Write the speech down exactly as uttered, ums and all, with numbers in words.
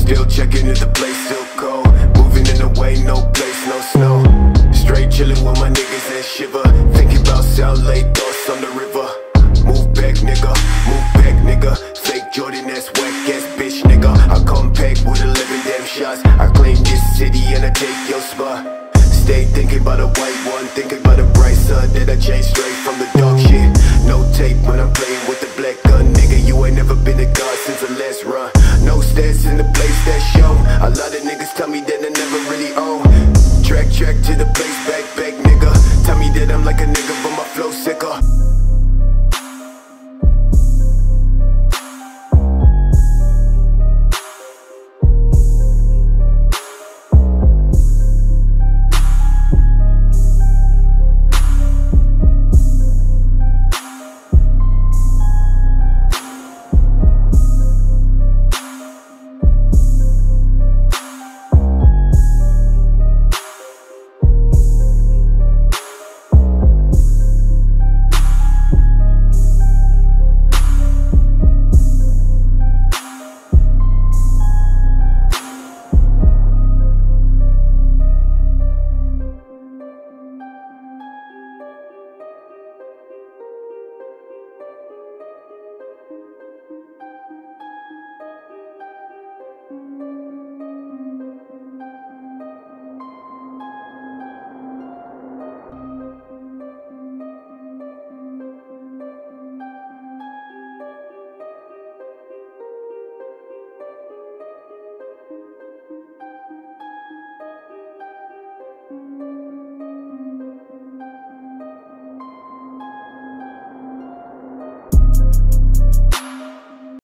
Still checking if the place still cold. Moving in the way, no place, no snow. Straight chilling with my niggas and shiver. Thinking about South Lake, thoughts on the river. Move back, nigga, move back, nigga. Fake Jordan, that's whack ass bitch, nigga. I come pack with eleven damn shots. I claim this city and I take your spot. Stay thinking about a white one, thinking about a bright sun that I changed straight from the dark shit. No tape when I'm playing with the black gun, nigga. You ain't never been a god since the last run. No stats in the place that show. A lot of niggas